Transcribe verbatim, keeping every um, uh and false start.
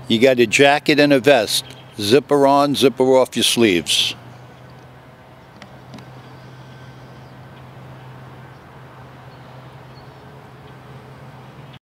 You got a jacket and a vest. Zipper on, zipper off your sleeves.